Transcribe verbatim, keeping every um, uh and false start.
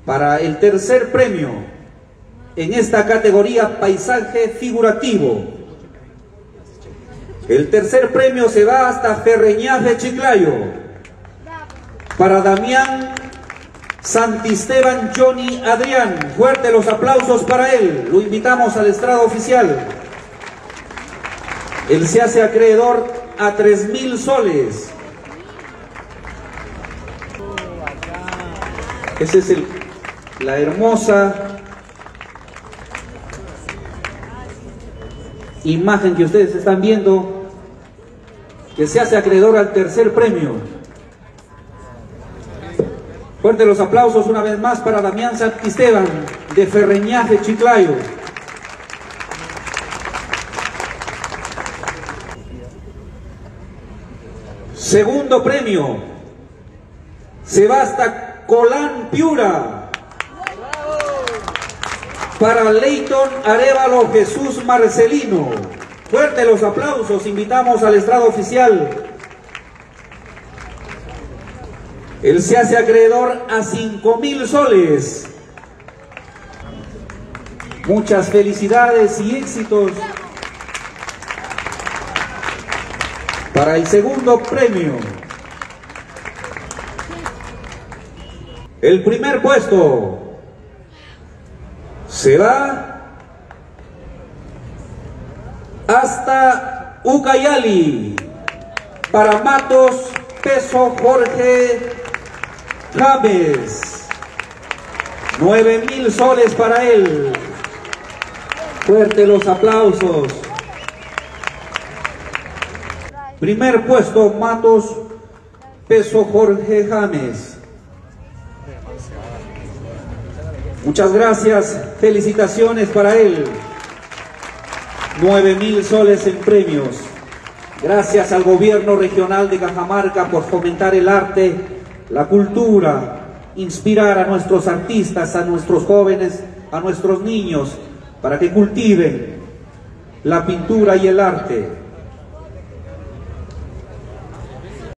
para el tercer premio en esta categoría paisaje figurativo. El tercer premio se va hasta Ferreñafe, Chiclayo, para Damián Santisteban Johnny Adrián. Fuerte los aplausos para él. Lo invitamos al estrado oficial. Él se hace acreedor a tres mil soles. Esa es el, la hermosa imagen que ustedes están viendo, que se hace acreedor al tercer premio. Fuerte los aplausos una vez más para Damián Santisteban de Ferreñafe, Chiclayo. Segundo premio se va hasta Colán, Piura, para Leighton Arévalo Jesús Marcelino. Fuerte los aplausos, invitamos al estrado oficial. Él se hace acreedor a cinco mil soles. Muchas felicidades y éxitos para el segundo premio. El primer puesto se va hasta Ucayali, para Matos Peso Jorge James. Nueve mil soles para él. Fuerte los aplausos. Primer puesto, Matos Peso Jorge James. Muchas gracias, felicitaciones para él. Nueve mil soles en premios. Gracias al gobierno regional de Cajamarca por fomentar el arte, la cultura, inspirar a nuestros artistas, a nuestros jóvenes, a nuestros niños, para que cultiven la pintura y el arte.